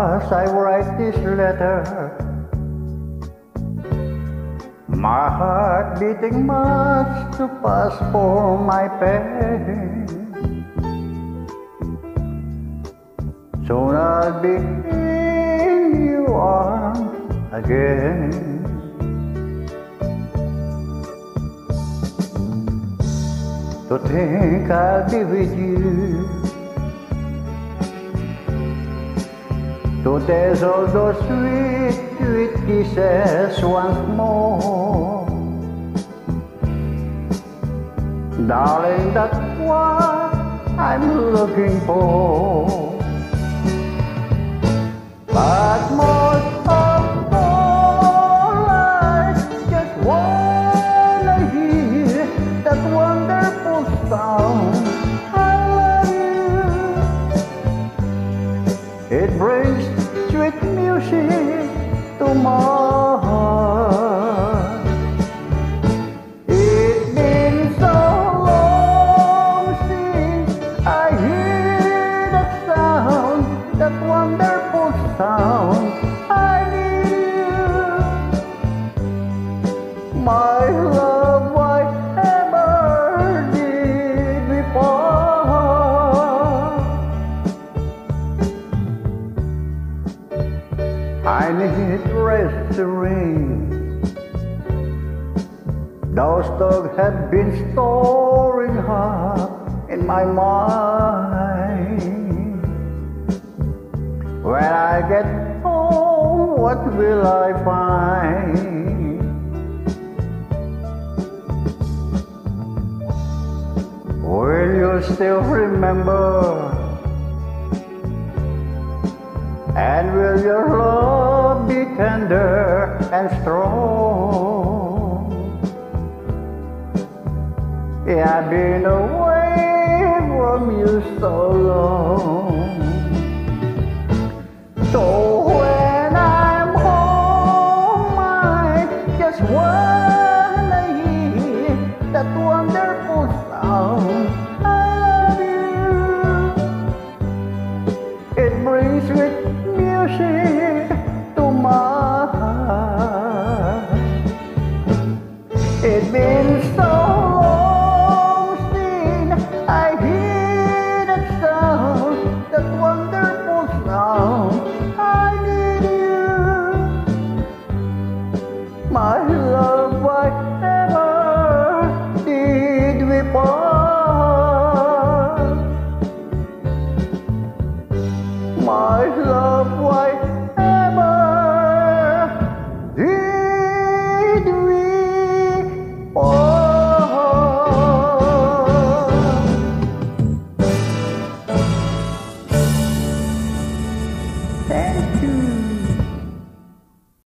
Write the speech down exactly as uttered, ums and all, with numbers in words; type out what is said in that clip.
As I write this letter, my heart beating much too fast for my pain. Soon I'll be in your arms again. To think I'll be with you, to taste all those sweet, sweet kisses once more. Darling, that's what I'm looking for. But most of all, I just wanna hear that wonderful sound. I love you. It brings sweet music to my heart. It's been so long since I hear that sound, that wonderful sound. I need you, my love. Whatever did we part? I need rest to ring. Those thoughts have been storing up in my mind. When I get home, what will I find? Will you still remember? And will your love be tender and strong? Yeah, I've been away from you so long. So when I'm home, I just wanna hear that wonderful sound. I love you. It brings sweet music to my heart. It's been so long since I hear that sound, that wonderful sound. I need you, my love. Whatever did we part? My love.